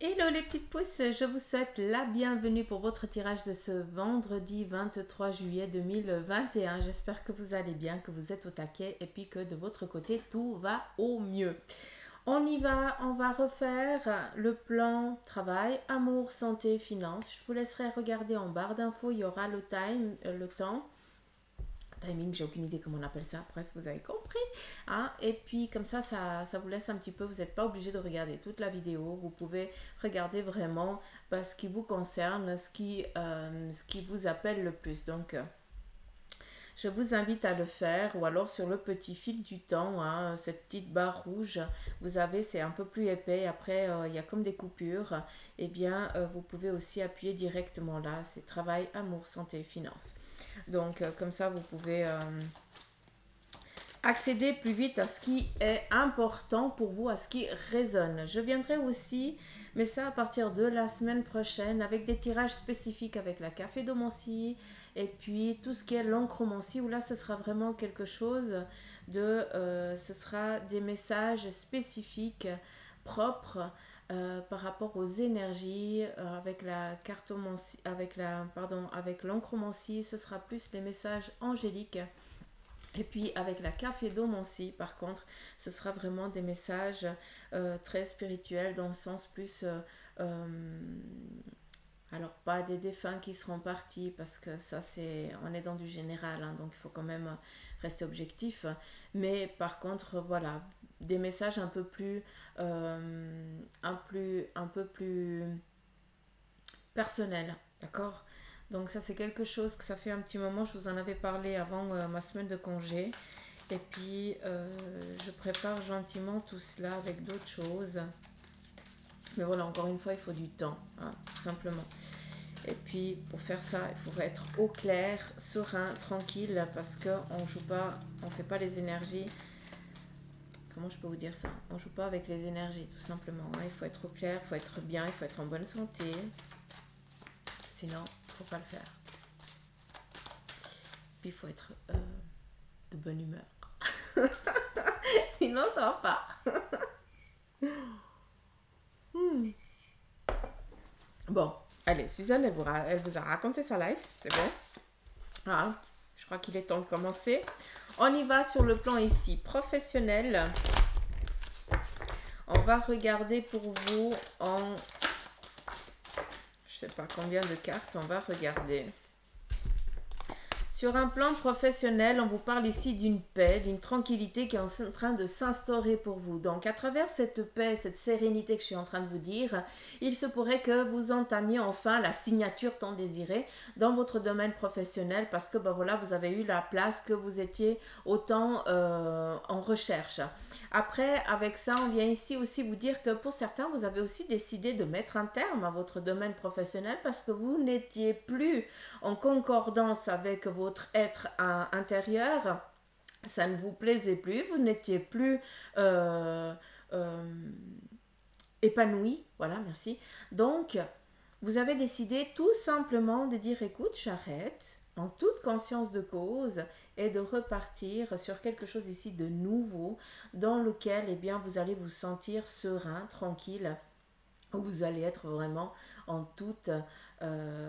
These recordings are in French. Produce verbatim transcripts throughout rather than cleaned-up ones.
Hello les petites pousses, je vous souhaite la bienvenue pour votre tirage de ce vendredi vingt-trois juillet deux mille vingt et un. J'espère que vous allez bien, que vous êtes au taquet et puis que de votre côté tout va au mieux. On y va, on va refaire le plan travail, amour, santé, finances. Je vous laisserai regarder en barre d'infos, il y aura le time, euh, le temps. Timing, j'ai aucune idée comment on appelle ça, bref, vous avez compris. Hein? Et puis comme ça, ça, ça vous laisse un petit peu, vous n'êtes pas obligé de regarder toute la vidéo, vous pouvez regarder vraiment bah, ce qui vous concerne, ce qui, euh, ce qui vous appelle le plus. Donc, euh, je vous invite à le faire, ou alors sur le petit fil du temps, hein, cette petite barre rouge, vous avez, c'est un peu plus épais, après euh, il y a comme des coupures, et eh bien euh, vous pouvez aussi appuyer directement là, c'est travail, amour, santé, finances. Donc, euh, comme ça, vous pouvez euh, accéder plus vite à ce qui est important pour vous, à ce qui résonne. Je viendrai aussi, mais ça à partir de la semaine prochaine, avec des tirages spécifiques avec la cafédomancie et puis tout ce qui est l'encromancie, où là, ce sera vraiment quelque chose de... Euh, ce sera des messages spécifiques, propres, Euh, par rapport aux énergies, euh, avec la cartomancie, avec la, pardon, avec l'encromancie, ce sera plus les messages angéliques. Et puis avec la cafédomancie, par contre, ce sera vraiment des messages euh, très spirituels dans le sens plus... Euh, euh, alors pas des défunts qui seront partis parce que ça c'est... On est dans du général, hein, donc il faut quand même rester objectif. Mais par contre, voilà, des messages un peu plus... Euh, un, plus un peu plus personnels, d'accord? Donc ça c'est quelque chose que ça fait un petit moment, je vous en avais parlé avant euh, ma semaine de congé. Et puis euh, je prépare gentiment tout cela avec d'autres choses. Mais voilà, encore une fois, il faut du temps, hein, tout simplement. Et puis pour faire ça, il faut être au clair, serein, tranquille, parce qu'on ne joue pas, on ne fait pas les énergies. Comment je peux vous dire ça? On ne joue pas avec les énergies, tout simplement. Hein. Il faut être au clair, il faut être bien, il faut être en bonne santé. Sinon, il ne faut pas le faire. Puis il faut être euh, de bonne humeur. Sinon, ça va pas. hmm. Bon, allez, Suzanne, elle vous, a, elle vous a raconté sa life, c'est bon. Ah, je crois qu'il est temps de commencer. On y va sur le plan ici, professionnel. On va regarder pour vous en... Je sais pas combien de cartes on va regarder. Sur un plan professionnel, on vous parle ici d'une paix, d'une tranquillité qui est en train de s'instaurer pour vous. Donc, à travers cette paix, cette sérénité que je suis en train de vous dire, il se pourrait que vous entamiez enfin la signature tant désirée dans votre domaine professionnel parce que, ben voilà, vous avez eu la place que vous étiez autant euh, en recherche. Après, avec ça, on vient ici aussi vous dire que pour certains, vous avez aussi décidé de mettre un terme à votre domaine professionnel parce que vous n'étiez plus en concordance avec votre être intérieur. Ça ne vous plaisait plus, vous n'étiez plus euh, euh, épanoui. Voilà, merci. Donc, vous avez décidé tout simplement de dire, écoute, j'arrête en toute conscience de cause et de repartir sur quelque chose ici de nouveau dans lequel eh bien, vous allez vous sentir serein, tranquille, où vous allez être vraiment en toute euh,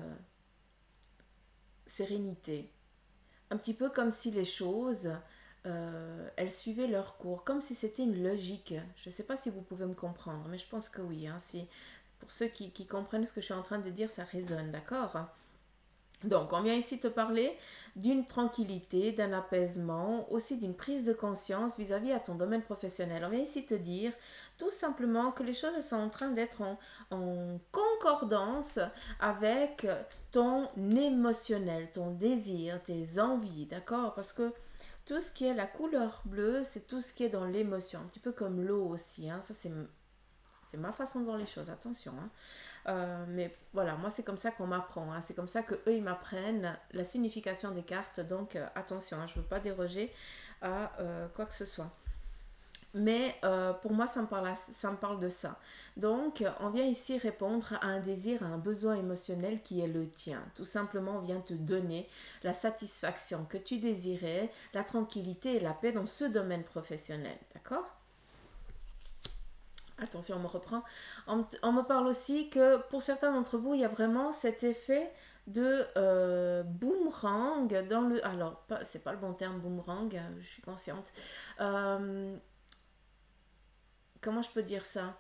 sérénité. Un petit peu comme si les choses, euh, elles suivaient leur cours, comme si c'était une logique. Je ne sais pas si vous pouvez me comprendre, mais je pense que oui. Hein, si, pour ceux qui, qui comprennent ce que je suis en train de dire, ça résonne, d'accord ? Donc, on vient ici te parler d'une tranquillité, d'un apaisement, aussi d'une prise de conscience vis-à-vis à ton domaine professionnel. On vient ici te dire tout simplement que les choses sont en train d'être en, en concordance avec ton émotionnel, ton désir, tes envies, d'accord? Parce que tout ce qui est la couleur bleue, c'est tout ce qui est dans l'émotion, un petit peu comme l'eau aussi, hein? Ça c'est... C'est ma façon de voir les choses, attention. Hein. Euh, mais voilà, moi c'est comme ça qu'on m'apprend. Hein. C'est comme ça qu'eux ils m'apprennent la signification des cartes. Donc euh, attention, hein, je ne veux pas déroger à euh, quoi que ce soit. Mais euh, pour moi, ça me, parle à, ça me parle de ça. Donc, on vient ici répondre à un désir, à un besoin émotionnel qui est le tien. Tout simplement, on vient te donner la satisfaction que tu désirais, la tranquillité et la paix dans ce domaine professionnel. D'accord ? Attention, on me reprend. On, on me parle aussi que pour certains d'entre vous, il y a vraiment cet effet de euh, boomerang dans le... Alors, pas- c'est pas le bon terme boomerang, euh, je suis consciente. Euh, comment je peux dire ça?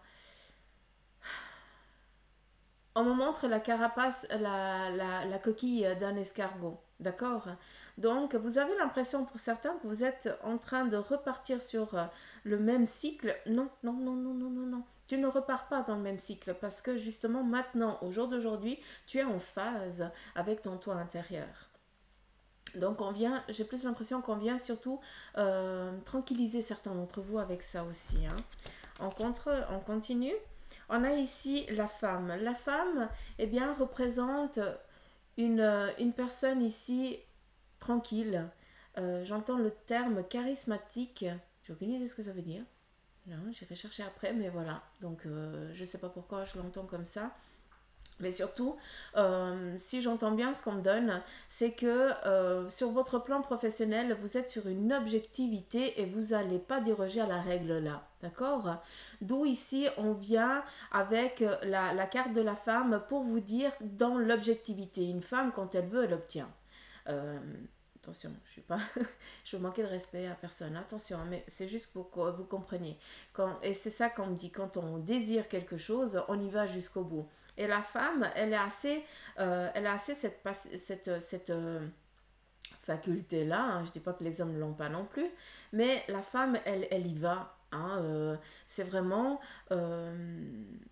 On me montre la carapace, la, la, la coquille d'un escargot. D'accord. Donc, vous avez l'impression pour certains que vous êtes en train de repartir sur euh, le même cycle. Non, non, non, non, non, non, non. Tu ne repars pas dans le même cycle parce que justement maintenant, au jour d'aujourd'hui, tu es en phase avec ton toi intérieur. Donc on vient, j'ai plus l'impression qu'on vient surtout euh, tranquilliser certains d'entre vous avec ça aussi, hein. On, contre, on continue. On a ici la femme. La femme, eh bien, représente une, euh, une personne ici tranquille. Euh, J'entends le terme charismatique. J'ai aucune idée de ce que ça veut dire. Non, j'irai chercher après, mais voilà. Donc, euh, je ne sais pas pourquoi je l'entends comme ça. Mais surtout, euh, si j'entends bien ce qu'on me donne, c'est que euh, sur votre plan professionnel, vous êtes sur une objectivité et vous n'allez pas déroger à la règle là. D'accord? D'où ici, on vient avec la, la carte de la femme pour vous dire dans l'objectivité. Une femme, quand elle veut, elle obtient. Euh, Attention, je suis pas, je veux manquer de respect à personne. Attention, mais c'est juste pour que vous compreniez. Quand, et c'est ça qu'on me dit. Quand on désire quelque chose, on y va jusqu'au bout. Et la femme, elle est assez, euh, elle a assez cette, cette, cette euh, faculté-là. Hein. Je dis pas que les hommes l'ont pas non plus, mais la femme, elle, elle y va. Hein. Euh, c'est vraiment euh,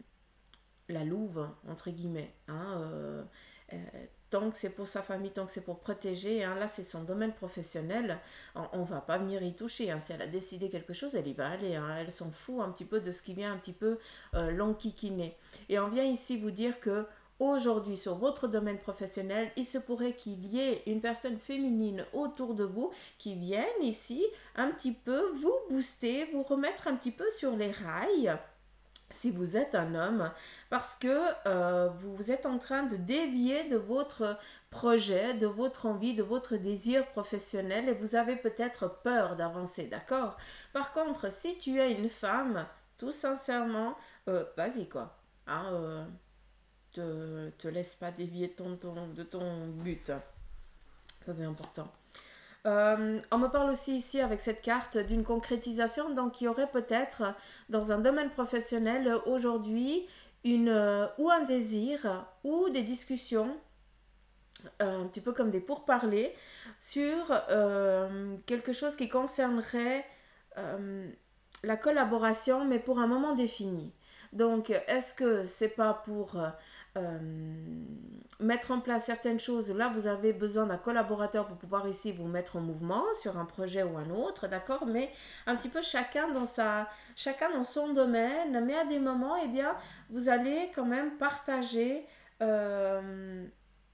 la louve entre guillemets. Hein. Euh, euh, tant que c'est pour sa famille, tant que c'est pour protéger, hein, là c'est son domaine professionnel, on ne va pas venir y toucher. Hein. Si elle a décidé quelque chose, elle y va aller. Hein. Elle s'en fout un petit peu de ce qui vient un petit peu euh, l'enquiquiner. Et on vient ici vous dire que aujourd'hui, sur votre domaine professionnel, il se pourrait qu'il y ait une personne féminine autour de vous qui vienne ici un petit peu vous booster, vous remettre un petit peu sur les rails si vous êtes un homme, parce que euh, vous êtes en train de dévier de votre projet, de votre envie, de votre désir professionnel et vous avez peut-être peur d'avancer, d'accord? Par contre, si tu es une femme, tout sincèrement, euh, vas-y quoi, hein, euh, te, te laisse pas dévier ton, ton, de ton but, ça c'est important. Euh, on me parle aussi ici avec cette carte d'une concrétisation, donc il y aurait peut-être dans un domaine professionnel aujourd'hui une euh, ou un désir ou des discussions, euh, un petit peu comme des pourparlers, sur euh, quelque chose qui concernerait euh, la collaboration, mais pour un moment défini. Donc, est-ce que c'est pas pour euh, mettre en place certaines choses? Là, vous avez besoin d'un collaborateur pour pouvoir ici vous mettre en mouvement sur un projet ou un autre, d'accord? Mais un petit peu chacun dans sa, chacun dans son domaine. Mais à des moments, eh bien, vous allez quand même partager euh,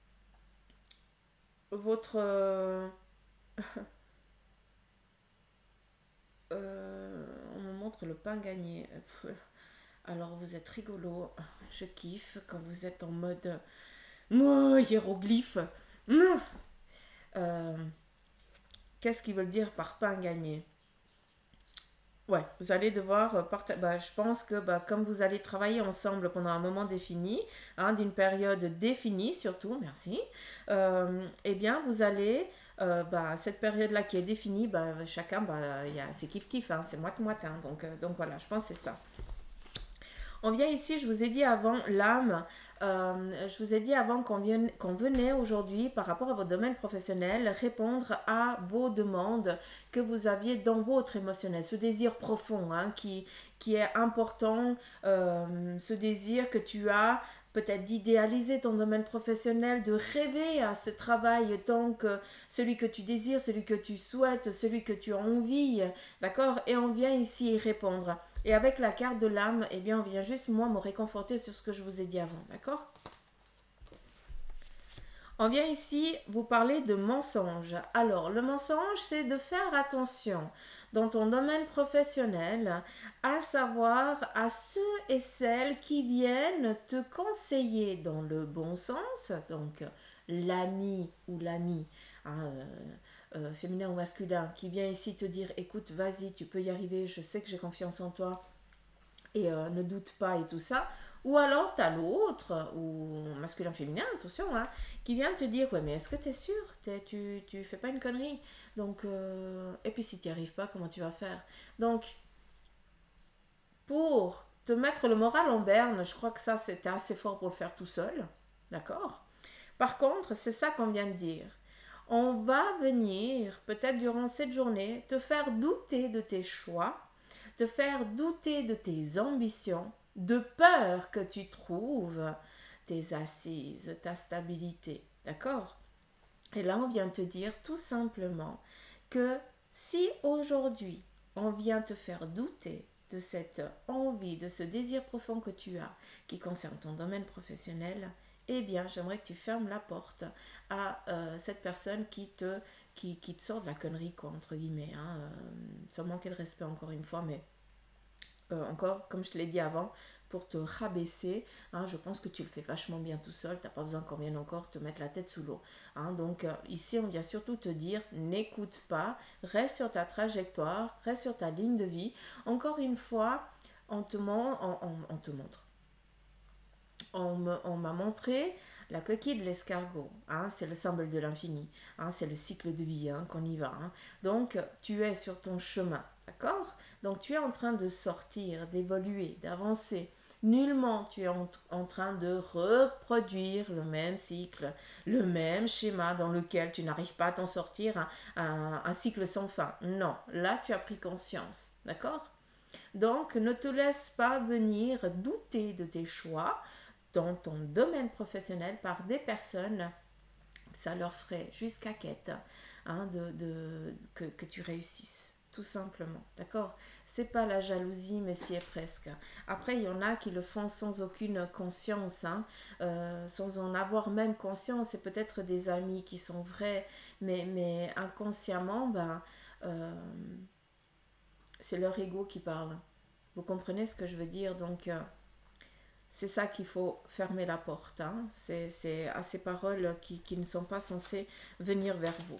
votre euh, euh, on me montre le pain gagné. Alors vous êtes rigolo, je kiffe quand vous êtes en mode oh, hiéroglyphe. Euh, Qu'est-ce qu'ils veulent dire par pain gagné? Ouais, vous allez devoir partager. Bah, je pense que bah, comme vous allez travailler ensemble pendant un moment défini, hein, d'une période définie surtout, merci, euh, eh bien vous allez, euh, bah, cette période-là qui est définie, bah, chacun, bah, c'est kiff-kiff, hein, c'est moite-moite. Hein, donc, euh, donc voilà, je pense que c'est ça. On vient ici, je vous ai dit avant, l'âme. Euh, je vous ai dit avant qu'on qu'on venait aujourd'hui, par rapport à votre domaine professionnel, répondre à vos demandes que vous aviez dans votre émotionnel. Ce désir profond hein, qui, qui est important, euh, ce désir que tu as peut-être d'idéaliser ton domaine professionnel, de rêver à ce travail tant que celui que tu désires, celui que tu souhaites, celui que tu as envie, d'accord? Et on vient ici y répondre. Et avec la carte de l'âme, eh bien, on vient juste, moi, me réconforter sur ce que je vous ai dit avant, d'accord? On vient ici vous parler de mensonge. Alors, le mensonge, c'est de faire attention dans ton domaine professionnel, à savoir à ceux et celles qui viennent te conseiller dans le bon sens, donc l'ami ou l'ami, hein, euh, euh, féminin ou masculin, qui vient ici te dire, écoute, vas-y, tu peux y arriver, je sais que j'ai confiance en toi, et euh, ne doute pas et tout ça. Ou alors tu as l'autre, ou masculin-féminin, attention, hein, qui vient te dire, ouais mais est-ce que tu es sûr, T'es- tu, tu fais pas une connerie. Donc, euh, et puis si tu n'y arrives pas, comment tu vas faire? Donc, pour te mettre le moral en berne, je crois que ça c'était assez fort pour le faire tout seul, d'accord? Par contre, c'est ça qu'on vient de dire. On va venir, peut-être durant cette journée, te faire douter de tes choix, te faire douter de tes ambitions, de peur que tu trouves tes assises, ta stabilité. D'accord? Et là, on vient te dire tout simplement que si aujourd'hui, on vient te faire douter de cette envie, de ce désir profond que tu as, qui concerne ton domaine professionnel, eh bien, j'aimerais que tu fermes la porte à euh, cette personne qui te, qui, qui te sort de la connerie, quoi, entre guillemets. Hein, euh, sans manquer de respect, encore une fois, mais euh, encore, comme je te l'ai dit avant, pour te rabaisser. Hein, je pense que tu le fais vachement bien tout seul. Tu n'as pas besoin qu'on vienne encore te mettre la tête sous l'eau. Hein, donc euh, ici, on vient surtout te dire, n'écoute pas, reste sur ta trajectoire, reste sur ta ligne de vie. Encore une fois, on te, mon- on, on- on te montre. On me- on m'a montré la coquille de l'escargot. Hein, c'est le symbole de l'infini. Hein, c'est le cycle de vie, hein, qu'on y va. Hein. Donc, tu es sur ton chemin. D'accord? Donc, tu es en train de sortir, d'évoluer, d'avancer. Nullement tu es en, en train de reproduire le même cycle, le même schéma dans lequel tu n'arrives pas à t'en sortir, un, un- un cycle sans fin. Non, là tu as pris conscience. D'accord? Donc, ne te laisse pas venir douter de tes choix dans ton domaine professionnel par des personnes, ça leur ferait jusqu'à quête, hein, de, de, que, que tu réussisses, tout simplement, d'accord? C'est pas la jalousie, mais si est presque. Après, il y en a qui le font sans aucune conscience, hein, euh, sans en avoir même conscience, et peut-être des amis qui sont vrais, mais, mais inconsciemment, ben, euh, c'est leur ego qui parle. Vous comprenez ce que je veux dire? Donc, euh, c'est ça qu'il faut fermer la porte. Hein. C'est, c'est à ces paroles qui, qui ne sont pas censées venir vers vous.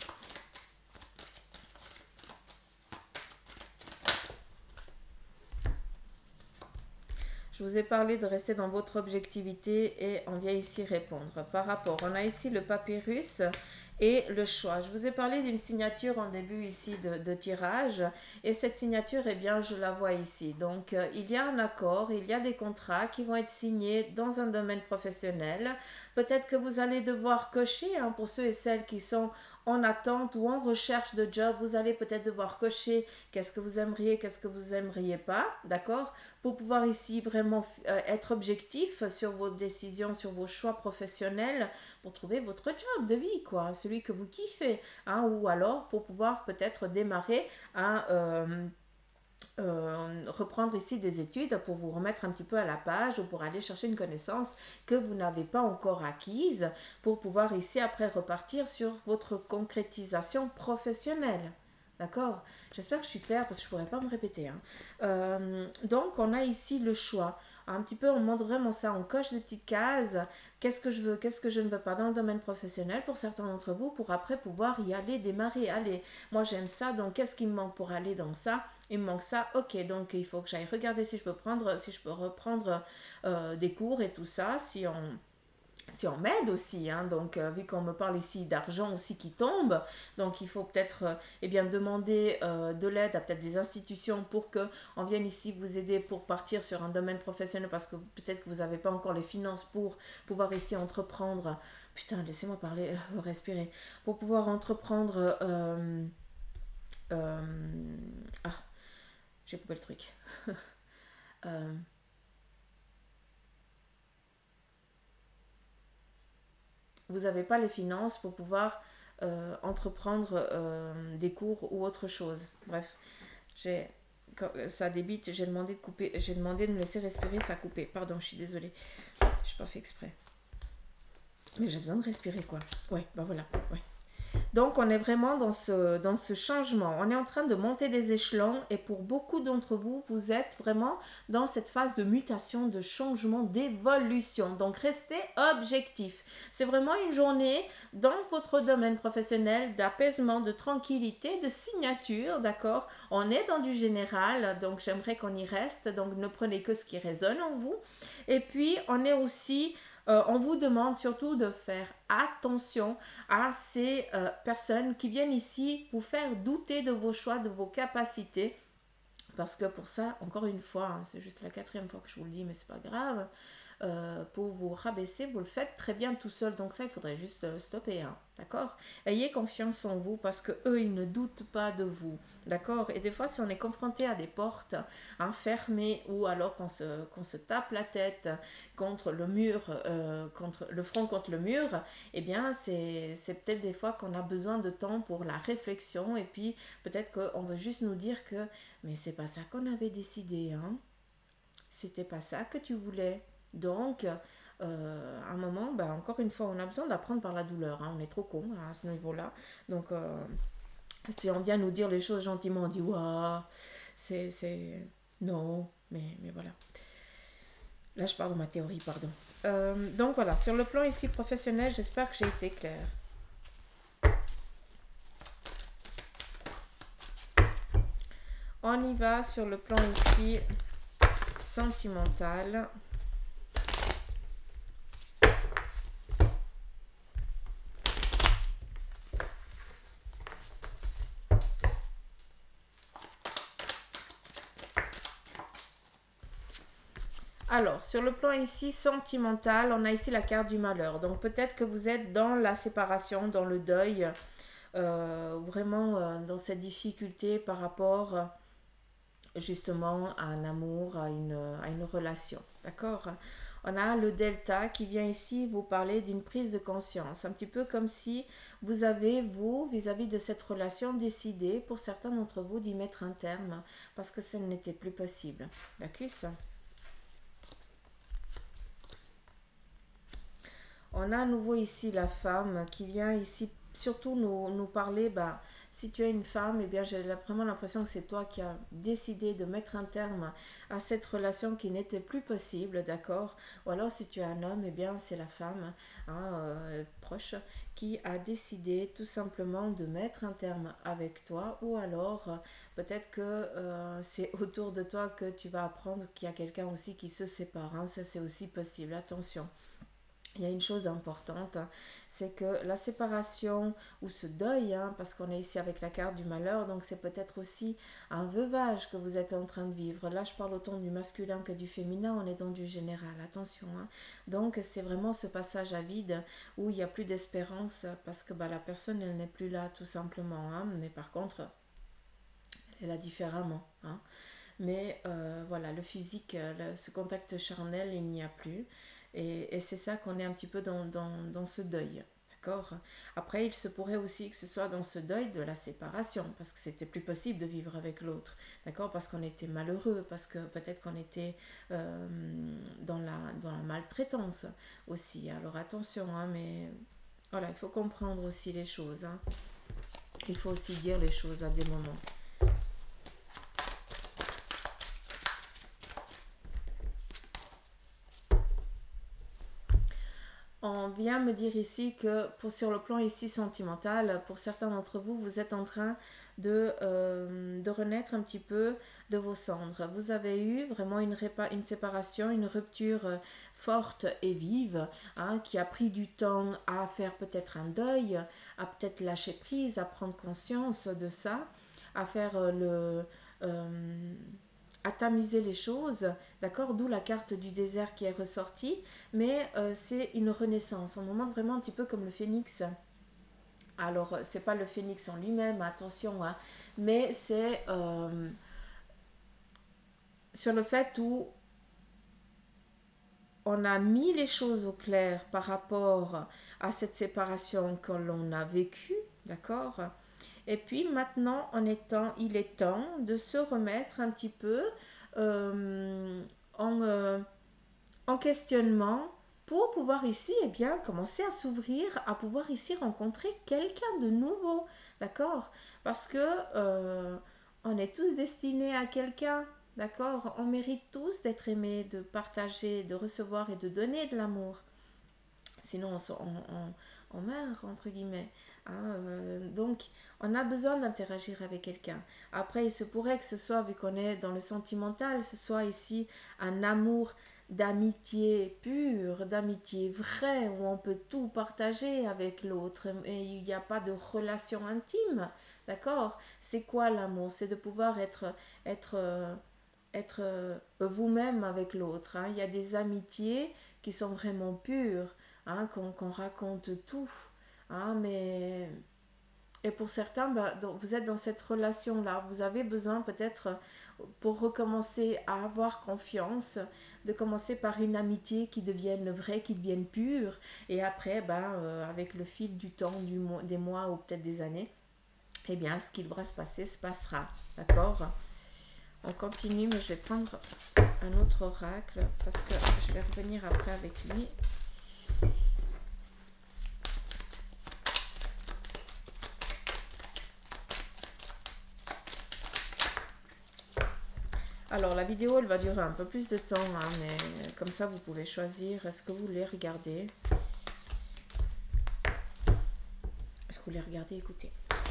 Je vous ai parlé de rester dans votre objectivité et on vient ici répondre. Par rapport, on a ici le papyrus et le choix. Je vous ai parlé d'une signature en début ici de, de tirage et cette signature, eh bien, je la vois ici. Donc, euh, il y a un accord, il y a des contrats qui vont être signés dans un domaine professionnel. Peut-être que vous allez devoir cocher, hein, pour ceux et celles qui sont en attente ou en recherche de job, vous allez peut-être devoir cocher qu'est-ce que vous aimeriez, qu'est-ce que vous aimeriez pas, d'accord? Pour pouvoir ici vraiment euh, être objectif sur vos décisions, sur vos choix professionnels, pour trouver votre job de vie, quoi, celui que vous kiffez, hein, ou alors pour pouvoir peut-être démarrer à euh, euh, reprendre ici des études pour vous remettre un petit peu à la page ou pour aller chercher une connaissance que vous n'avez pas encore acquise pour pouvoir ici après repartir sur votre concrétisation professionnelle. D'accord? J'espère que je suis claire parce que je ne pourrais pas me répéter. Hein. Euh, donc, on a ici le choix. Un petit peu, on montre vraiment ça. On coche des petites cases. Qu'est-ce que je veux, qu'est-ce que je ne veux pas dans le domaine professionnel pour certains d'entre vous pour après pouvoir y aller, démarrer. Allez, moi j'aime ça, donc qu'est-ce qui me manque pour aller dans ça? Il me manque ça, ok, donc il faut que j'aille regarder si je peux prendre, si je peux reprendre euh, des cours et tout ça, si on, si on m'aide aussi, hein, donc euh, vu qu'on me parle ici d'argent aussi qui tombe, donc il faut peut-être euh, eh bien demander euh, de l'aide à peut-être des institutions pour que on vienne ici vous aider pour partir sur un domaine professionnel parce que peut-être que vous n'avez pas encore les finances pour pouvoir ici entreprendre, putain laissez-moi parler, euh, respirer, pour pouvoir entreprendre euh, euh, ah, j'ai coupé le truc. euh, vous n'avez pas les finances pour pouvoir euh, entreprendre euh, des cours ou autre chose. Bref, j'ai, quand ça débite, j'ai demandé de couper, j'ai demandé de me laisser respirer, ça a coupé. Pardon, je suis désolée. Je n'ai pas fait exprès. Mais j'ai besoin de respirer, quoi. Ouais, bah voilà. Ouais. Donc, on est vraiment dans ce, dans ce changement. On est en train de monter des échelons et pour beaucoup d'entre vous, vous êtes vraiment dans cette phase de mutation, de changement, d'évolution. Donc, restez objectif. C'est vraiment une journée dans votre domaine professionnel d'apaisement, de tranquillité, de signature, d'accord? On est dans du général, donc j'aimerais qu'on y reste. Donc, ne prenez que ce qui résonne en vous. Et puis, on est aussi... Euh, on vous demande surtout de faire attention à ces euh, personnes qui viennent ici vous faire douter de vos choix, de vos capacités. Parce que pour ça, encore une fois, hein, c'est juste la quatrième fois que je vous le dis, mais c'est pas grave. Euh, pour vous rabaisser, vous le faites très bien tout seul. Donc ça, il faudrait juste euh, stopper, hein, d'accord? Ayez confiance en vous parce que eux, ils ne doutent pas de vous, d'accord? Et des fois, si on est confronté à des portes hein, fermées ou alors qu'on se, qu'on se tape la tête contre le mur, euh, contre le front contre le mur, eh bien, c'est, c'est peut-être des fois qu'on a besoin de temps pour la réflexion et puis peut-être qu'on veut juste nous dire que mais c'est pas ça qu'on avait décidé, hein? C'était pas ça que tu voulais. Donc, euh, à un moment, ben, encore une fois, on a besoin d'apprendre par la douleur. Hein. On est trop con hein, à ce niveau-là. Donc, euh, si on vient nous dire les choses gentiment, on dit waouh, c'est, c'est. Non, mais, mais voilà. Là, je parle de ma théorie, pardon. Euh, donc, voilà, sur le plan ici professionnel, j'espère que j'ai été claire. On y va sur le plan ici sentimental. Alors, sur le plan ici sentimental, on a ici la carte du malheur. Donc, peut-être que vous êtes dans la séparation, dans le deuil, euh, vraiment euh, dans cette difficulté par rapport euh, justement à un amour, à une, à une relation. D'accord? On a le delta qui vient ici vous parler d'une prise de conscience. Un petit peu comme si vous avez, vous, vis-à-vis de cette relation, décidé, pour certains d'entre vous, d'y mettre un terme parce que ce n'était plus possible. D'accord? On a à nouveau ici la femme qui vient ici surtout nous, nous parler, bah, si tu es une femme, eh bien j'ai vraiment l'impression que c'est toi qui as décidé de mettre un terme à cette relation qui n'était plus possible, d'accord? Ou alors si tu es un homme, eh bien c'est la femme hein, euh, proche qui a décidé tout simplement de mettre un terme avec toi, ou alors euh, peut-être que euh, c'est autour de toi que tu vas apprendre qu'il y a quelqu'un aussi qui se sépare, hein, ça c'est aussi possible, attention. Il y a une chose importante, hein, c'est que la séparation ou ce deuil, hein, parce qu'on est ici avec la carte du malheur, donc c'est peut-être aussi un veuvage que vous êtes en train de vivre. Là, je parle autant du masculin que du féminin, on est dans du général, attention. Hein. Donc, c'est vraiment ce passage à vide où il n'y a plus d'espérance parce que bah, la personne, elle n'est plus là, tout simplement. Hein, mais par contre, elle est là différemment. Hein. Mais euh, voilà, le physique, le, ce contact charnel, il n'y a plus. Et, et c'est ça qu'on est un petit peu dans, dans, dans ce deuil. D'accord? Après, il se pourrait aussi que ce soit dans ce deuil de la séparation, parce que c'était plus possible de vivre avec l'autre. D'accord? Parce qu'on était malheureux, parce que peut-être qu'on était euh, dans, la, dans la maltraitance aussi. Alors attention, hein, mais voilà, il faut comprendre aussi les choses. Hein. Il faut aussi dire les choses à des moments. On vient me dire ici que pour, sur le plan ici sentimental, pour certains d'entre vous, vous êtes en train de, euh, de renaître un petit peu de vos cendres. Vous avez eu vraiment une, répa- une séparation, une rupture euh, forte et vive, hein, qui a pris du temps à faire peut-être un deuil, à peut-être lâcher prise, à prendre conscience de ça, à faire euh, le... euh, à tamiser les choses, d'accord? D'où la carte du désert qui est ressortie, mais euh, c'est une renaissance. On nous montre vraiment un petit peu comme le phénix. Alors, c'est pas le phénix en lui-même, attention, hein, mais c'est euh, sur le fait où on a mis les choses au clair par rapport à cette séparation que l'on a vécue, d'accord? Et puis maintenant, en étant, il est temps de se remettre un petit peu euh, en, euh, en questionnement pour pouvoir ici, eh bien, commencer à s'ouvrir, à pouvoir ici rencontrer quelqu'un de nouveau, d'accord? Parce que euh, on est tous destinés à quelqu'un, d'accord? On mérite tous d'être aimés, de partager, de recevoir et de donner de l'amour. Sinon, on, se- on, on- on meurt, entre guillemets. Hein, euh, donc, on a besoin d'interagir avec quelqu'un. Après, il se pourrait que ce soit, vu qu'on est dans le sentimental, ce soit ici un amour d'amitié pure, d'amitié vraie, où on peut tout partager avec l'autre et il n'y a pas de relation intime. D'accord? C'est quoi l'amour? C'est de pouvoir être, être, euh, être euh, vous-même avec l'autre. Hein. Il y a des amitiés qui sont vraiment pures, hein, qu'on qu'on raconte tout. Hein, mais et pour certains, bah, donc, vous êtes dans cette relation-là. Vous avez besoin peut-être, pour recommencer à avoir confiance, de commencer par une amitié qui devienne vraie, qui devienne pure. Et après, bah, euh, avec le fil du temps, du mois, des mois ou peut-être des années, eh bien, ce qui devra se passer se passera. D'accord? On continue, mais je vais prendre un autre oracle parce que je vais revenir après avec lui. Alors, la vidéo, elle va durer un peu plus de temps, hein, mais comme ça, vous pouvez choisir est-ce que vous voulez regarder. Est-ce que vous voulez regarder, écoutez.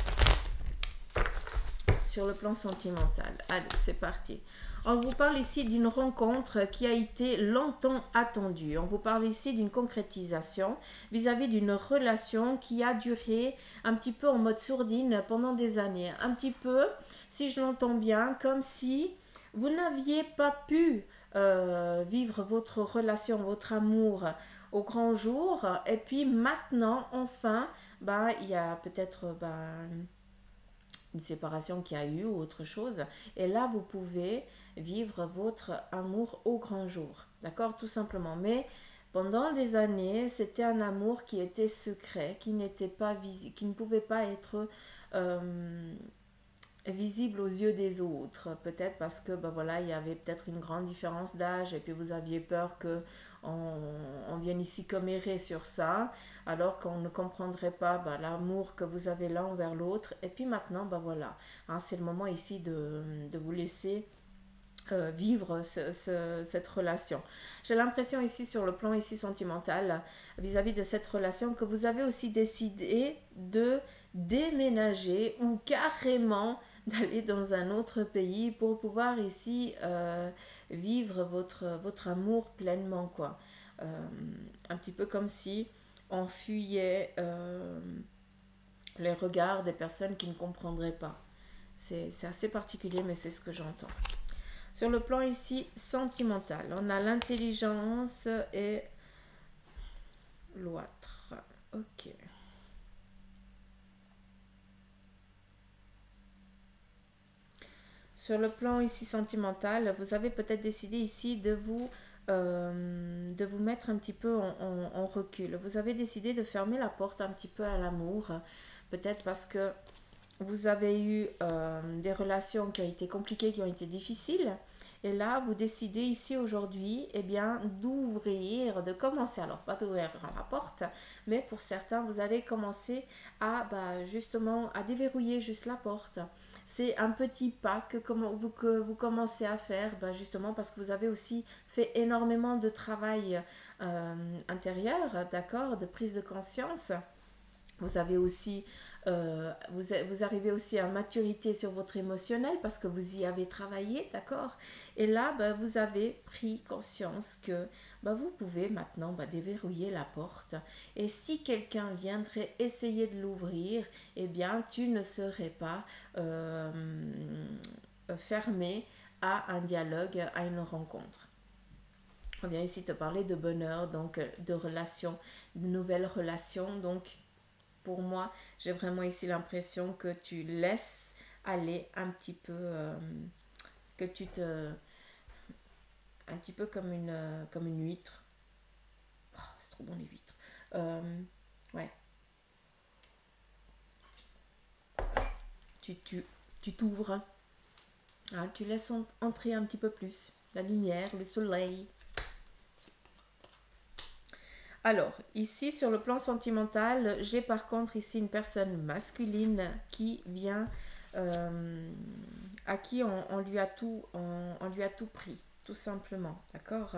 Sur le plan sentimental. Allez, c'est parti. On vous parle ici d'une rencontre qui a été longtemps attendue. On vous parle ici d'une concrétisation vis-à-vis d'une relation qui a duré un petit peu en mode sourdine pendant des années. Un petit peu, si je l'entends bien, comme si vous n'aviez pas pu euh, vivre votre relation, votre amour au grand jour. Et puis maintenant, enfin, bah, il y a peut-être... Bah, une séparation qu'il y a eu ou autre chose. Et là, vous pouvez vivre votre amour au grand jour. D'accord? Tout simplement. Mais pendant des années, c'était un amour qui était secret, qui n'était pas visible, qui ne pouvait pas être euh, visible aux yeux des autres. Peut-être parce que ben voilà, il y avait peut-être une grande différence d'âge et puis vous aviez peur que on, on vienne ici commérer sur ça, alors qu'on ne comprendrait pas ben, l'amour que vous avez l'un envers l'autre. Et puis maintenant, ben voilà, hein, c'est le moment ici de, de vous laisser euh, vivre ce, ce, cette relation. J'ai l'impression ici sur le plan ici sentimental vis-à-vis de cette relation que vous avez aussi décidé de déménager ou carrément d'aller dans un autre pays pour pouvoir ici euh, vivre votre, votre amour pleinement quoi. Euh, un petit peu comme si on fuyait euh, les regards des personnes qui ne comprendraient pas. C'est assez particulier mais c'est ce que j'entends. Sur le plan ici sentimental, on a l'intelligence et l'autre. Ok. Sur le plan ici sentimental, vous avez peut-être décidé ici de vous, euh, de vous mettre un petit peu en, en, en recul. Vous avez décidé de fermer la porte un petit peu à l'amour. Peut-être parce que vous avez eu euh, des relations qui ont été compliquées, qui ont été difficiles. Et là, vous décidez ici aujourd'hui, eh bien, d'ouvrir, de commencer, alors pas d'ouvrir la porte, mais pour certains, vous allez commencer à, bah, justement, à déverrouiller juste la porte. C'est un petit pas que, vous, que vous commencez à faire, bah, justement, parce que vous avez aussi fait énormément de travail euh, intérieur, d'accord, de prise de conscience. Vous avez aussi, euh, vous, vous arrivez aussi à maturité sur votre émotionnel parce que vous y avez travaillé, d'accord? Et là, bah, vous avez pris conscience que bah, vous pouvez maintenant bah, déverrouiller la porte. Et si quelqu'un viendrait essayer de l'ouvrir, eh bien, tu ne serais pas euh, fermé à un dialogue, à une rencontre. On vient ici te parler de bonheur, donc de relations, de nouvelles relations, donc pour moi, j'ai vraiment ici l'impression que tu laisses aller un petit peu, euh, que tu te... un petit peu comme une, euh, comme une huître. Oh, c'est trop bon les huîtres. Euh, ouais. Tu tu, tu t'ouvres, hein, tu laisses entrer un petit peu plus la lumière, le soleil. Alors, ici, sur le plan sentimental, j'ai par contre ici une personne masculine qui vient, euh, à qui on, on lui a tout, on, on lui a tout pris, tout simplement, d'accord?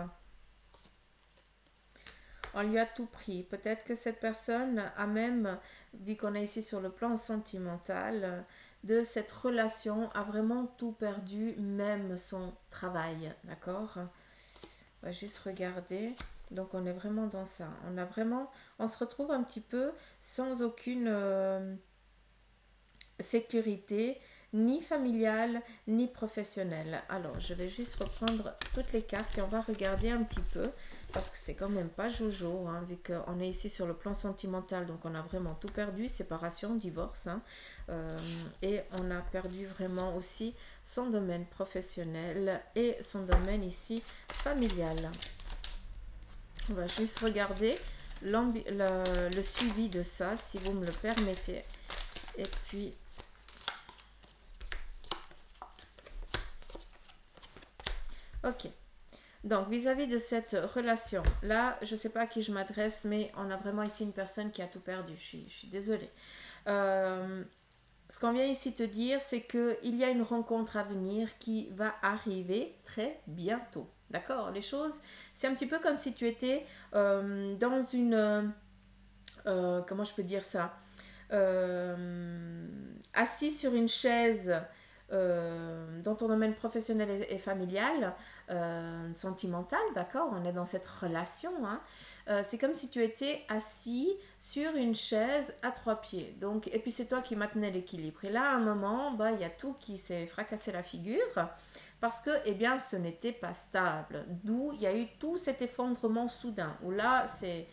On lui a tout pris. Peut-être que cette personne a même, vu qu'on est ici sur le plan sentimental, de cette relation, a vraiment tout perdu, même son travail, d'accord? On va juste regarder. Donc on est vraiment dans ça. On a vraiment, on se retrouve un petit peu sans aucune euh, sécurité, ni familiale, ni professionnelle. Alors je vais juste reprendre toutes les cartes et on va regarder un petit peu. Parce que c'est quand même pas Jojo, hein, vu qu'on est ici sur le plan sentimental, donc on a vraiment tout perdu, séparation, divorce, hein, euh, et on a perdu vraiment aussi son domaine professionnel et son domaine ici familial. On va juste regarder le, le suivi de ça, si vous me le permettez. Et puis... Ok. Donc, vis-à-vis de cette relation, là, je ne sais pas à qui je m'adresse, mais on a vraiment ici une personne qui a tout perdu. Je suis, je suis désolée. Euh, ce qu'on vient ici te dire, c'est qu'il y a une rencontre à venir qui va arriver très bientôt. D'accord? Les choses, c'est un petit peu comme si tu étais euh, dans une... Euh, comment je peux dire ça? euh, Assis sur une chaise euh, dans ton domaine professionnel et, et familial, euh, sentimental, d'accord? On est dans cette relation. Hein. Euh, c'est comme si tu étais assis sur une chaise à trois pieds. Donc, et puis c'est toi qui maintenais l'équilibre. Et là, à un moment, bah, il y a tout qui s'est fracassé la figure parce que, eh bien, ce n'était pas stable. D'où il y a eu tout cet effondrement soudain. Où là, c'est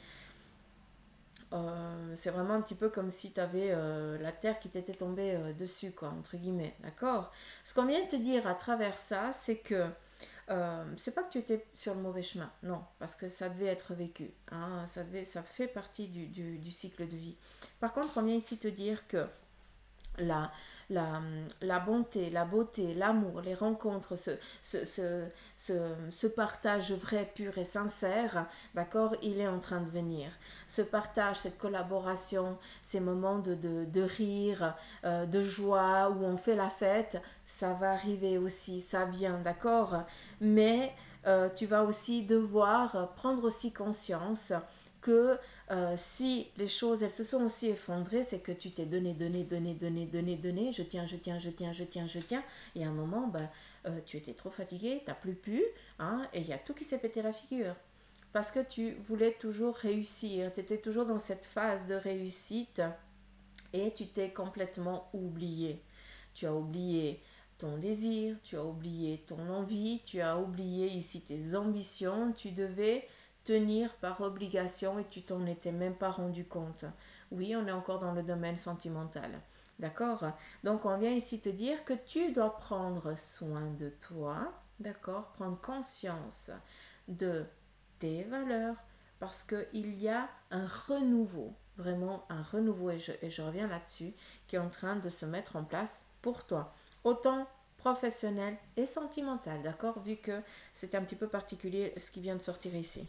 euh, c'est vraiment un petit peu comme si tu avais euh, la terre qui t'était tombée euh, dessus, quoi, entre guillemets, d'accord? Ce qu'on vient de te dire à travers ça, c'est que euh, c'est pas que tu étais sur le mauvais chemin, non, parce que ça devait être vécu, hein, ça, devait, ça fait partie du, du, du cycle de vie. Par contre, on vient ici te dire que la, la, la bonté, la beauté, l'amour, les rencontres, ce, ce, ce, ce, ce partage vrai, pur et sincère, d'accord, il est en train de venir. Ce partage, cette collaboration, ces moments de, de, de rire, euh, de joie, où on fait la fête, ça va arriver aussi, ça vient, d'accord, mais euh, tu vas aussi devoir prendre aussi conscience que euh, si les choses, elles se sont aussi effondrées, c'est que tu t'es donné, donné, donné, donné, donné, donné, je tiens, je tiens, je tiens, je tiens, je tiens, et à un moment, bah, euh, tu étais trop fatigué, t'as plus pu, hein, et il y a tout qui s'est pété la figure. Parce que tu voulais toujours réussir, tu étais toujours dans cette phase de réussite, et tu t'es complètement oublié. Tu as oublié ton désir, tu as oublié ton envie, tu as oublié ici tes ambitions, tu devais tenir par obligation et tu t'en étais même pas rendu compte. Oui, on est encore dans le domaine sentimental. D'accord? Donc on vient ici te dire que tu dois prendre soin de toi, d'accord? Prendre conscience de tes valeurs parce qu'il y a un renouveau, vraiment un renouveau, et je, et je reviens là-dessus, qui est en train de se mettre en place pour toi. Autant professionnel et sentimental, d'accord? Vu que c'était un petit peu particulier ce qui vient de sortir ici.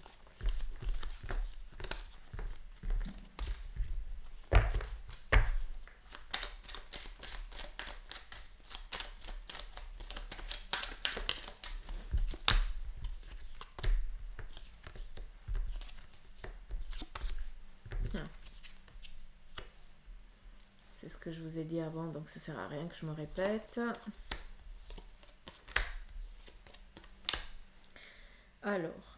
C'est ce que je vous ai dit avant, donc ça sert à rien que je me répète. Alors,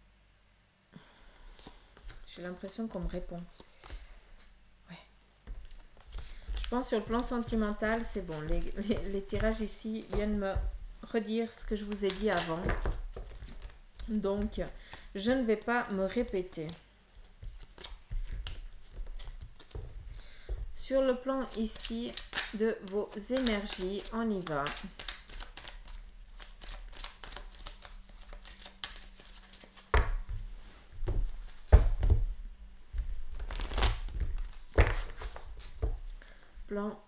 j'ai l'impression qu'on me répond. Ouais. Je pense sur le plan sentimental, c'est bon. Les, les, les tirages ici viennent me redire ce que je vous ai dit avant. Donc, je ne vais pas me répéter. Sur le plan ici de vos énergies, on y va. Plan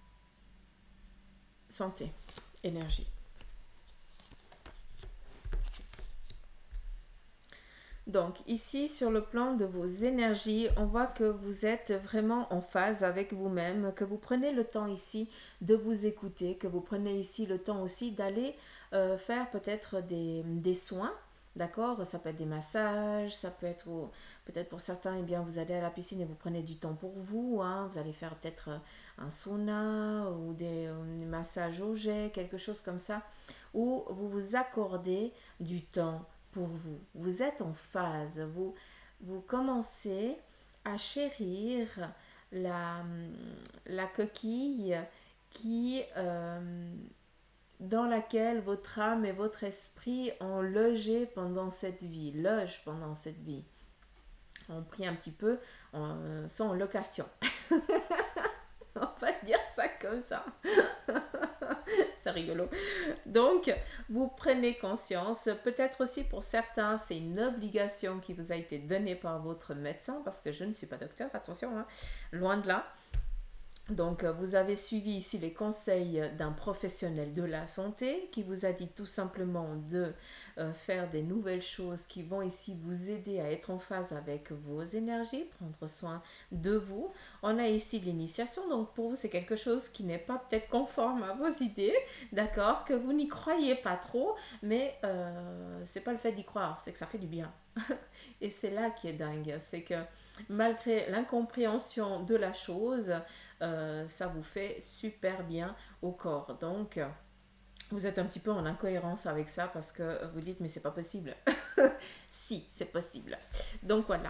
santé, énergie. Donc ici sur le plan de vos énergies, on voit que vous êtes vraiment en phase avec vous-même, que vous prenez le temps ici de vous écouter, que vous prenez ici le temps aussi d'aller euh, faire peut-être des, des soins. D'accord? Ça peut être des massages, ça peut être peut-être pour certains, eh bien, vous allez à la piscine et vous prenez du temps pour vous. Hein. Vous allez faire peut-être un sauna ou des, des massages au jet, quelque chose comme ça, où vous vous accordez du temps pour vous. Vous êtes en phase. Vous, vous commencez à chérir la, la coquille qui, euh, dans laquelle votre âme et votre esprit ont logé pendant cette vie, logent pendant cette vie. On prie un petit peu, on, euh, sont en location. On va dire ça comme ça. C'est rigolo. Donc, vous prenez conscience. Peut-être aussi pour certains, c'est une obligation qui vous a été donnée par votre médecin, parce que je ne suis pas docteur, attention, hein, loin de là. Donc, vous avez suivi ici les conseils d'un professionnel de la santé qui vous a dit tout simplement de euh, faire des nouvelles choses qui vont ici vous aider à être en phase avec vos énergies, prendre soin de vous. On a ici l'initiation, donc pour vous, c'est quelque chose qui n'est pas peut-être conforme à vos idées, d'accord, que vous n'y croyez pas trop, mais euh, c'est pas le fait d'y croire, c'est que ça fait du bien. Et c'est là qui est dingue, c'est que malgré l'incompréhension de la chose, euh, ça vous fait super bien au corps. Donc, vous êtes un petit peu en incohérence avec ça parce que vous dites, mais c'est pas possible. Si, c'est possible. Donc voilà.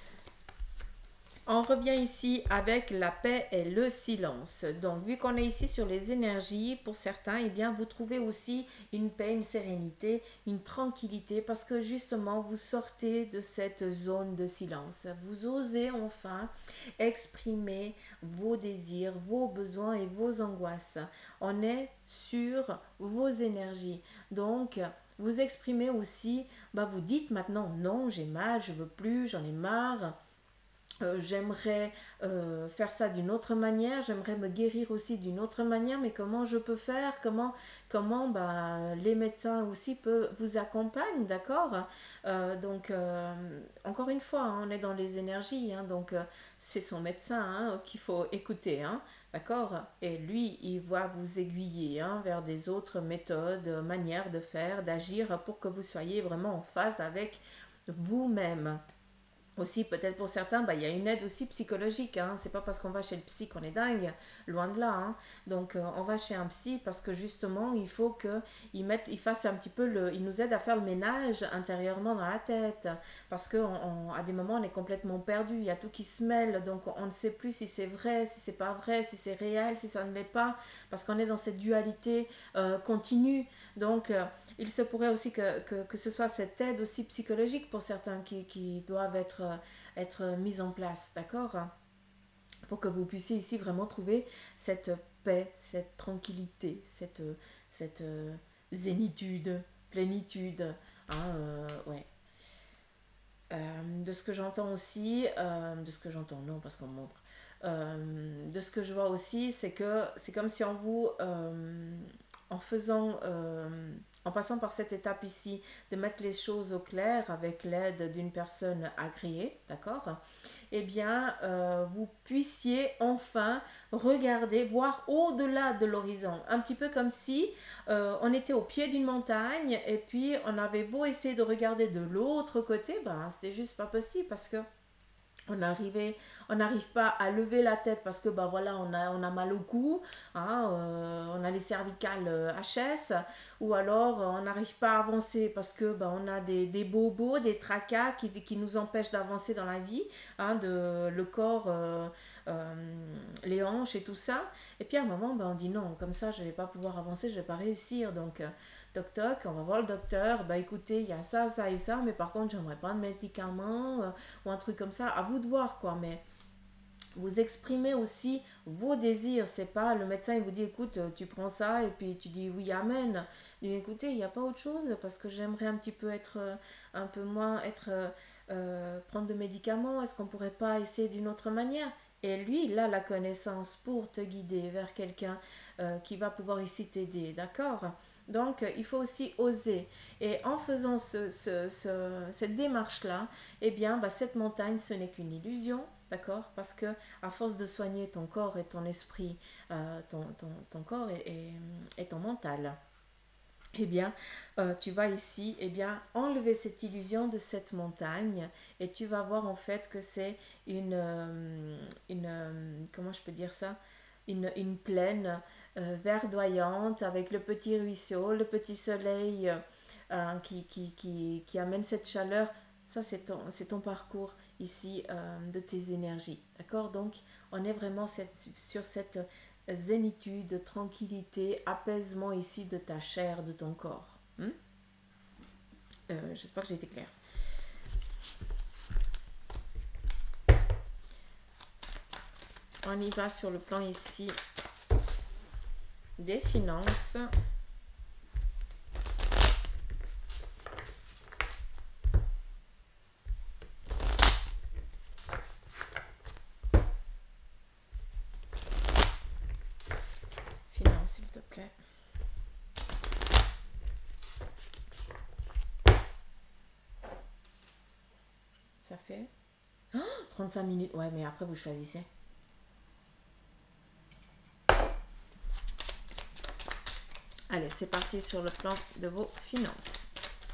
On revient ici avec la paix et le silence. Donc, vu qu'on est ici sur les énergies, pour certains, eh bien, vous trouvez aussi une paix, une sérénité, une tranquillité, parce que justement, vous sortez de cette zone de silence. Vous osez enfin exprimer vos désirs, vos besoins et vos angoisses. On est sur vos énergies. Donc, vous exprimez aussi, bah, vous dites maintenant, non, j'ai mal, je veux plus, j'en ai marre. Euh, j'aimerais euh, faire ça d'une autre manière, j'aimerais me guérir aussi d'une autre manière, mais comment je peux faire, comment, comment bah, les médecins aussi peuvent vous accompagner, d'accord. Euh, donc, euh, encore une fois, hein, on est dans les énergies, hein, donc euh, c'est son médecin hein, qu'il faut écouter, hein, d'accord. Et lui, il va vous aiguiller hein, vers des autres méthodes, manières de faire, d'agir pour que vous soyez vraiment en phase avec vous-même. Aussi, peut-être pour certains, bah, il y a une aide aussi psychologique. Hein. C'est pas parce qu'on va chez le psy qu'on est dingue, loin de là. Hein. Donc, euh, on va chez un psy parce que justement, il faut qu'il mette, il fasse un petit peu le, il nous aide à faire le ménage intérieurement dans la tête. Parce que on, on, à des moments, on est complètement perdu. Il y a tout qui se mêle. Donc, on, on ne sait plus si c'est vrai, si c'est pas vrai, si c'est réel, si ça ne l'est pas. Parce qu'on est dans cette dualité euh, continue. Donc, euh, il se pourrait aussi que, que, que ce soit cette aide aussi psychologique pour certains qui, qui doivent être, être mise en place, d'accord? Pour que vous puissiez ici vraiment trouver cette paix, cette tranquillité, cette, cette euh, zénitude, plénitude. Hein, euh, ouais. Euh, de ce que j'entends aussi, euh, de ce que j'entends, non, parce qu'on me montre. Euh, de ce que je vois aussi, c'est que c'est comme si en vous, euh, en faisant, euh, en passant par cette étape ici, de mettre les choses au clair avec l'aide d'une personne agréée, d'accord? Eh bien, euh, vous puissiez enfin regarder, voir au-delà de l'horizon. Un petit peu comme si euh, on était au pied d'une montagne et puis on avait beau essayer de regarder de l'autre côté, ben c'est juste pas possible parce que on arrivait, on n'arrive pas à lever la tête parce que bah voilà on a, on a mal au cou, hein, euh, on a les cervicales euh, H S, ou alors euh, on n'arrive pas à avancer parce que bah, on a des, des bobos, des tracas qui, qui nous empêchent d'avancer dans la vie, hein, de, le corps, euh, euh, les hanches et tout ça. Et puis à un moment bah, on dit non, comme ça je ne vais pas pouvoir avancer, je ne vais pas réussir. Donc euh, toc toc, on va voir le docteur, bah écoutez, il y a ça, ça et ça, mais par contre j'aimerais pas de médicaments euh, ou un truc comme ça, à vous de voir quoi, mais vous exprimez aussi vos désirs, c'est pas le médecin il vous dit écoute tu prends ça et puis tu dis oui amen, il dit écoutez il n'y a pas autre chose parce que j'aimerais un petit peu être euh, un peu moins être euh, euh, prendre de médicaments, est-ce qu'on pourrait pas essayer d'une autre manière? Et lui, il a la connaissance pour te guider vers quelqu'un euh, qui va pouvoir ici t'aider, d'accord? Donc, euh, il faut aussi oser. Et en faisant ce, ce- ce- cette démarche-là, eh bien, bah, cette montagne, ce n'est qu'une illusion, d'accord? Parce que à force de soigner ton corps et ton esprit, euh, ton, ton- ton corps et, et- et ton mental, eh bien, euh, tu vas ici, eh bien, enlever cette illusion de cette montagne et tu vas voir en fait que c'est une, euh, une euh, comment je peux dire ça? Une, une plaine euh, verdoyante avec le petit ruisseau, le petit soleil euh, euh, qui, qui, qui, qui amène cette chaleur. Ça, c'est ton, c'est ton parcours ici euh, de tes énergies. D'accord? Donc, on est vraiment cette, sur cette zénitude, tranquillité, apaisement ici de ta chair, de ton corps. Hmm. Euh, J'espère que j'ai été claire. On y va sur le plan ici des finances. Finances, s'il te plaît. Ça fait oh, trente-cinq minutes. Ouais, mais après, vous choisissez. Allez, c'est parti sur le plan de vos finances.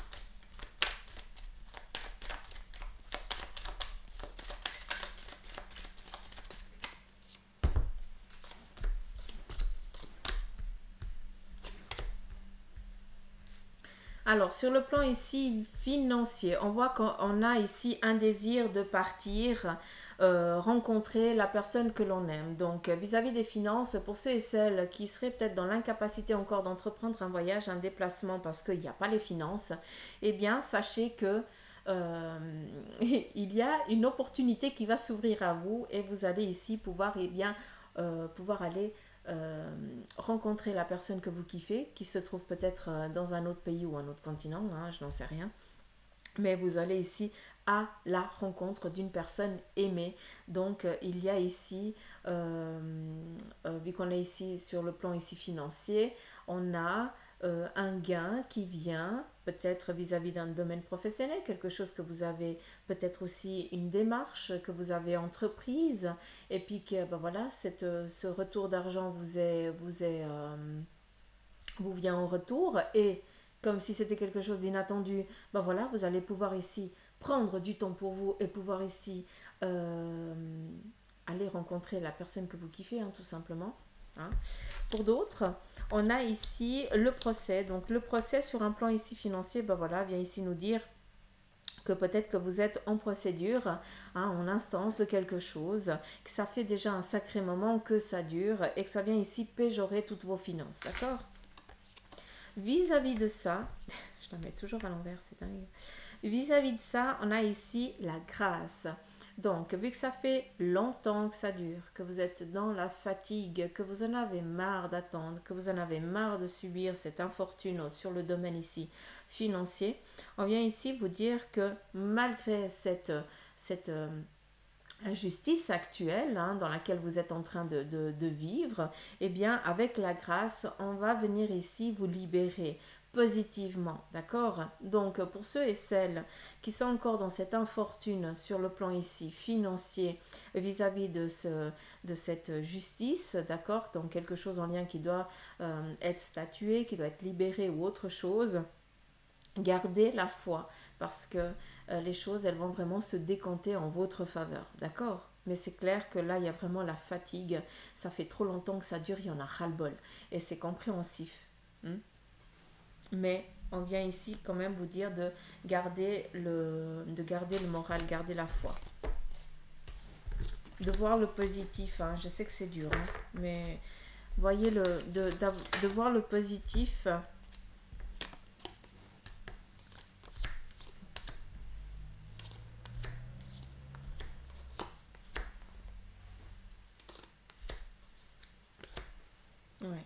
Alors, sur le plan ici financier, on voit qu'on a ici un désir de partir, euh, rencontrer la personne que l'on aime. Donc, vis-à-vis des finances, pour ceux et celles qui seraient peut-être dans l'incapacité encore d'entreprendre un voyage, un déplacement parce qu'il n'y a pas les finances, eh bien, sachez que euh, il y a une opportunité qui va s'ouvrir à vous et vous allez ici pouvoir, eh bien, euh, pouvoir aller euh, rencontrer la personne que vous kiffez, qui se trouve peut-être euh, dans un autre pays ou un autre continent, hein, je n'en sais rien. Mais vous allez ici à la rencontre d'une personne aimée. Donc euh, il y a ici, euh, euh, vu qu'on est ici sur le plan ici financier, on a euh, un gain qui vient peut-être vis-à-vis d'un domaine professionnel, quelque chose que vous avez peut-être aussi une démarche que vous avez entreprise et puis que ben voilà, cette, ce retour d'argent vous est, vous est euh, vous vient en retour et comme si c'était quelque chose d'inattendu, ben voilà, vous allez pouvoir ici prendre du temps pour vous et pouvoir ici euh, aller rencontrer la personne que vous kiffez, hein, tout simplement. Hein. Pour d'autres, on a ici le procès. Donc le procès sur un plan ici financier, ben voilà, vient ici nous dire que peut-être que vous êtes en procédure, hein, en instance de quelque chose, que ça fait déjà un sacré moment que ça dure et que ça vient ici péjorer toutes vos finances, d'accord? Vis-à-vis de ça, je la mets toujours à l'envers, c'est dingue. Vis-à-vis de ça, on a ici la grâce. Donc, vu que ça fait longtemps que ça dure, que vous êtes dans la fatigue, que vous en avez marre d'attendre, que vous en avez marre de subir cette infortune sur le domaine ici financier, on vient ici vous dire que malgré cette, cette euh, injustice actuelle hein, dans laquelle vous êtes en train de, de, de vivre, eh bien, avec la grâce, on va venir ici vous libérer positivement, d'accord? Donc, pour ceux et celles qui sont encore dans cette infortune sur le plan ici financier vis-à-vis de, ce, de cette justice, d'accord? Donc, quelque chose en lien qui doit euh, être statué, qui doit être libéré ou autre chose, gardez la foi parce que euh, les choses elles vont vraiment se décanter en votre faveur, d'accord? Mais c'est clair que là il y a vraiment la fatigue, ça fait trop longtemps que ça dure, il y en a ras-le-bol et c'est compréhensif. Hmm. Mais on vient ici quand même vous dire de garder le, de garder le moral, garder la foi, de voir le positif. Hein. Je sais que c'est dur, hein, mais voyez le, de, de voir le positif. Ouais.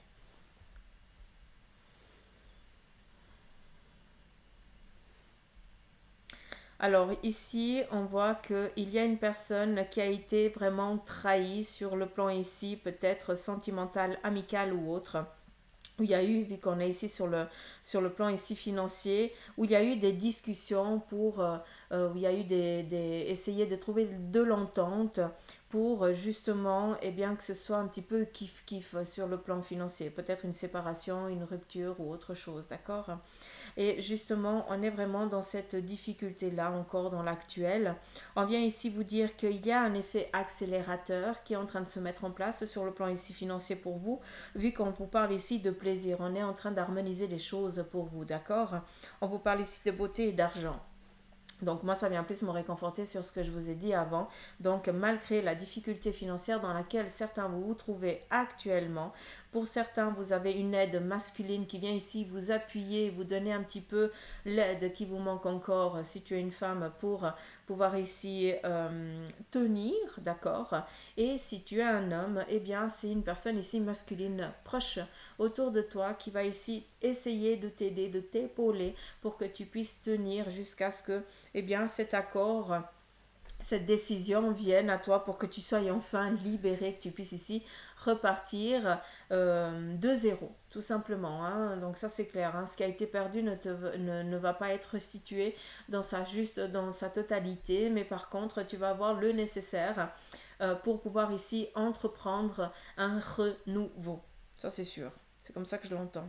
Alors ici, on voit qu'il y a une personne qui a été vraiment trahie sur le plan ici, peut-être sentimental, amical ou autre. où il y a eu, vu qu'on est ici sur le, sur le plan ici financier, où il y a eu des discussions pour, euh, euh, où il y a eu des, des, essayer de trouver de l'entente pour euh, justement, eh bien, que ce soit un petit peu kiff-kiff sur le plan financier. Peut-être une séparation, une rupture ou autre chose, d'accord? Et justement, on est vraiment dans cette difficulté-là encore dans l'actuel. On vient ici vous dire qu'il y a un effet accélérateur qui est en train de se mettre en place sur le plan ici financier pour vous, vu qu'on vous parle ici de plaisir. On est en train d'harmoniser les choses pour vous, d'accord? On vous parle ici de beauté et d'argent. Donc moi, ça vient plus me réconforter sur ce que je vous ai dit avant. Donc malgré la difficulté financière dans laquelle certains vous vous trouvez actuellement, pour certains, vous avez une aide masculine qui vient ici vous appuyer, vous donner un petit peu l'aide qui vous manque encore si tu es une femme pour pouvoir ici euh, tenir, d'accord? Et si tu es un homme, eh bien c'est une personne ici masculine proche autour de toi qui va ici essayer de t'aider, de t'épauler pour que tu puisses tenir jusqu'à ce que eh bien, cet accord, cette décision vienne à toi pour que tu sois enfin libéré, que tu puisses ici repartir euh, de zéro, tout simplement. Hein. Donc ça c'est clair. Hein. Ce qui a été perdu ne, te, ne, ne va pas être restitué dans sa juste, dans sa totalité, mais par contre tu vas avoir le nécessaire euh, pour pouvoir ici entreprendre un renouveau. Ça c'est sûr. C'est comme ça que je l'entends.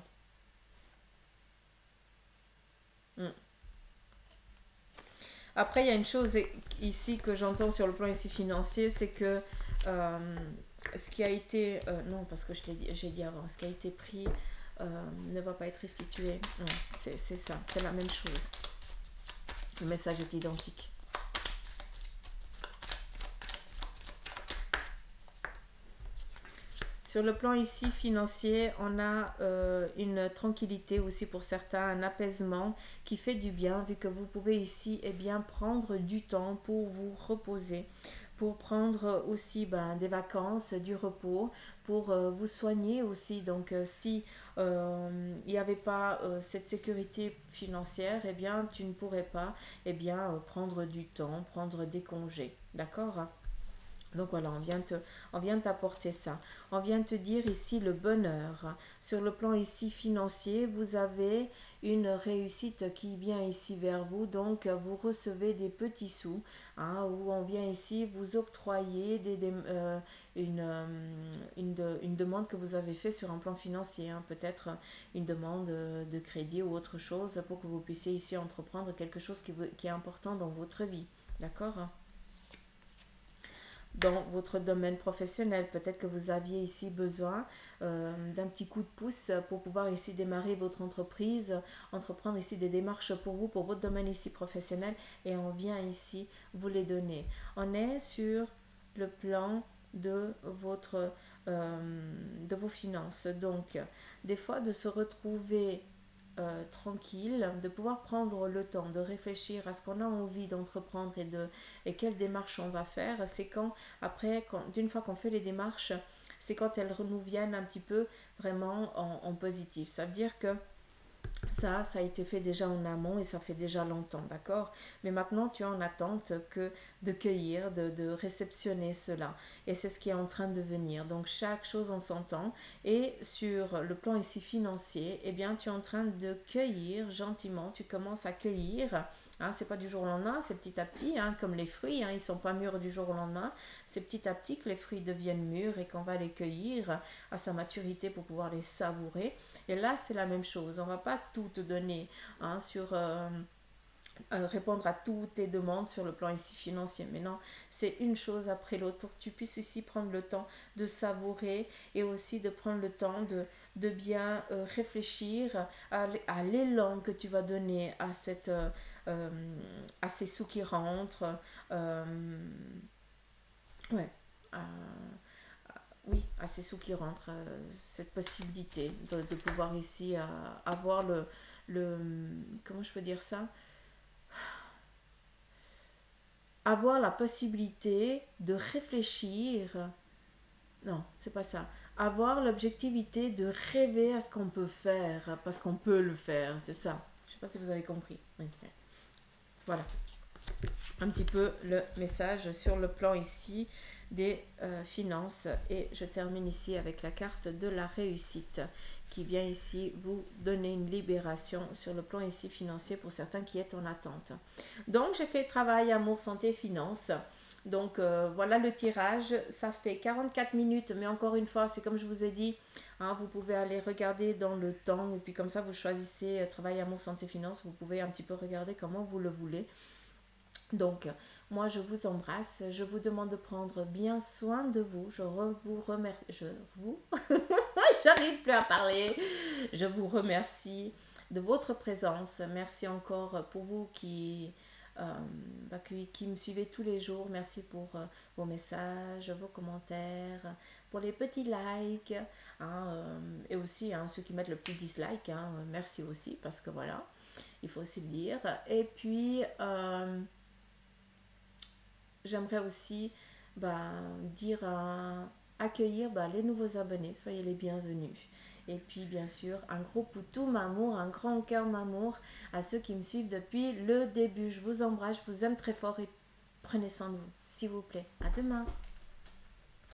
Mm. Après, il y a une chose ici que j'entends sur le plan ici financier, c'est que euh, ce qui a été... euh, non, parce que je l'ai dit, j'ai dit avant, ce qui a été pris euh, ne va pas être restitué. Non, c'est c'est ça, c'est la même chose. Le message est identique. Sur le plan ici financier, on a euh, une tranquillité aussi pour certains, un apaisement qui fait du bien, vu que vous pouvez ici eh bien, prendre du temps pour vous reposer, pour prendre aussi ben, des vacances, du repos, pour euh, vous soigner aussi. Donc euh, si euh, il n'y avait pas euh, cette sécurité financière, eh bien tu ne pourrais pas eh bien, euh, prendre du temps, prendre des congés. D'accord? Donc voilà, on vient, te, on vient t'apporter ça. On vient te dire ici le bonheur. Sur le plan ici financier, vous avez une réussite qui vient ici vers vous. Donc vous recevez des petits sous, hein, où on vient ici vous octroyer des, des, euh, une, euh, une, de, une demande que vous avez fait sur un plan financier. Hein, peut-être une demande de crédit ou autre chose pour que vous puissiez ici entreprendre quelque chose qui, vous, qui est important dans votre vie. D'accord ? Dans votre domaine professionnel. Peut-être que vous aviez ici besoin euh, d'un petit coup de pouce pour pouvoir ici démarrer votre entreprise, entreprendre ici des démarches pour vous, pour votre domaine ici professionnel, et on vient ici vous les donner. On est sur le plan de votre euh, de vos finances. Donc, des fois, de se retrouver euh, tranquille, de pouvoir prendre le temps de réfléchir à ce qu'on a envie d'entreprendre et, de, et quelles démarches on va faire, c'est quand, après, quand, d'une fois qu'on fait les démarches, c'est quand elles nous viennent un petit peu vraiment en, en positif. Ça veut dire que ça, ça a été fait déjà en amont et ça fait déjà longtemps, d'accord? Mais maintenant, tu es en attente que de cueillir, de, de réceptionner cela. Et c'est ce qui est en train de venir. Donc, chaque chose en son temps. Et sur le plan ici financier, eh bien, tu es en train de cueillir gentiment. Tu commences à cueillir. Hein, c'est pas du jour au lendemain, c'est petit à petit, hein, comme les fruits, hein, ils sont pas mûrs du jour au lendemain. C'est petit à petit que les fruits deviennent mûrs et qu'on va les cueillir à sa maturité pour pouvoir les savourer. Et là, c'est la même chose. On va pas tout te donner hein, sur euh, euh, répondre à toutes tes demandes sur le plan ici financier. Mais non, c'est une chose après l'autre pour que tu puisses aussi prendre le temps de savourer et aussi de prendre le temps de, de bien euh, réfléchir à, à l'élan que tu vas donner à, cette, euh, euh, à ces sous qui rentrent. Euh, ouais. À, oui, à ces sous qui rentrent, euh, cette possibilité de, de pouvoir ici euh, avoir le, le, comment je peux dire ça, avoir la possibilité de réfléchir, non, c'est pas ça, avoir l'objectivité de rêver à ce qu'on peut faire, parce qu'on peut le faire, c'est ça. Je sais pas si vous avez compris. Oui. Voilà. un petit peu le message sur le plan ici des euh, finances. Et je termine ici avec la carte de la réussite qui vient ici vous donner une libération sur le plan ici financier pour certains qui est en attente. Donc j'ai fait travail, amour, santé, finances. Donc euh, voilà le tirage, ça fait quarante-quatre minutes, mais encore une fois, c'est comme je vous ai dit, hein, vous pouvez aller regarder dans le temps, et puis comme ça vous choisissez euh, travail, amour, santé, finances, vous pouvez un petit peu regarder comment vous le voulez. Donc, moi, je vous embrasse. Je vous demande de prendre bien soin de vous. Je re- vous remercie. Je vous. J'arrive plus à parler. Je vous remercie de votre présence. Merci encore pour vous qui, euh, bah, qui, qui me suivez tous les jours. Merci pour euh, vos messages, vos commentaires, pour les petits likes. Hein, euh, et aussi hein, ceux qui mettent le petit dislike. Hein, merci aussi parce que voilà, il faut aussi le dire. Et puis. Euh, J'aimerais aussi bah, dire à- accueillir bah, les nouveaux abonnés, soyez les bienvenus. Et puis bien sûr, un gros poutou m'amour, un grand cœur m'amour à ceux qui me suivent depuis le début. Je vous embrasse, je vous aime très fort et prenez soin de vous, s'il vous plaît. À demain.